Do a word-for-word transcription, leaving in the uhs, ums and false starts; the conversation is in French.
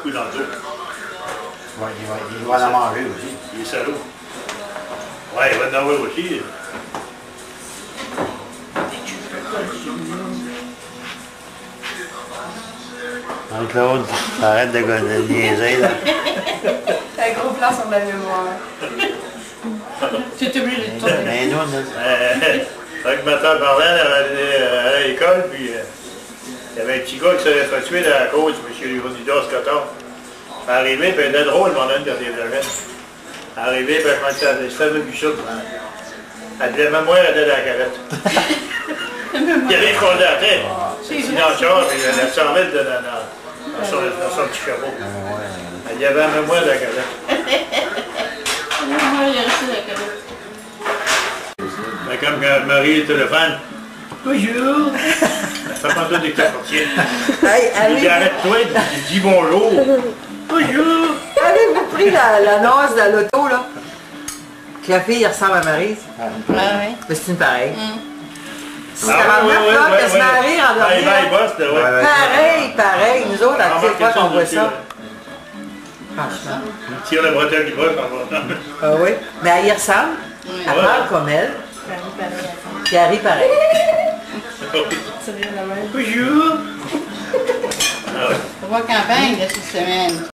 beaucoup dans le dos. Ouais, il, va, il va en manger aussi. Il est salaud. Ouais, il va en avoir aussi. Donc Claude, arrête de, de niaiser là. T'as un gros plan sur la mémoire. Tu es obligé de tourner. Ben nous, on Quand ma tante parlait, elle allait à l'école, puis euh, il y avait un petit gars qui s'était fait tuer dans la côte, M. Leonidas Coton. Elle est arrivée, puis elle était drôle, mon âne, quand il était jeune. Elle est arrivée, puis elle m'a dit, c'était vu ça. Elle disait, même moi, elle était dans la carrette. Il avait frôlé la tête. C'est ici dans le char, puis elle a cent mille dans, dans, dans, son, dans son petit chapeau. Elle dit, même moi, dans la carrette. Moi, il est resté dans la carrette. Mais comme quand Marie est téléphone, bonjour. Ça prend tout des quartiers. Hey, Il dit, arrête-toi, il dit bonjour. Bonjour. avez-vous pris l'annonce la, de l'auto, là? Que la fille ressemble à Maryse? Ah oui. Mais c'est une pareille. Mm. C'est la meuf, là, que se marie en Bye bye, dormant. boss, là, ouais. Pareil, pareil. Nous autres, à toutes les fois qu'on voit ça. là. Franchement. Il tire la bretelle du bras, ça va. Ah oui. Mais elle y ressemble. Oui. Elle parle comme elle. Puis elle rit pareil. C'est bien la même. Bonjour. On va campagne de cette semaine.